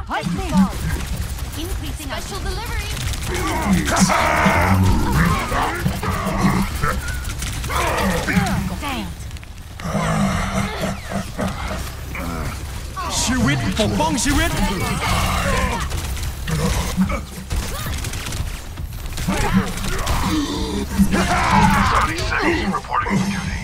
Lightning ball. Increasing special delivery. Damn. ชีวิตปกป้องชีวิต Seconds reporting for duty.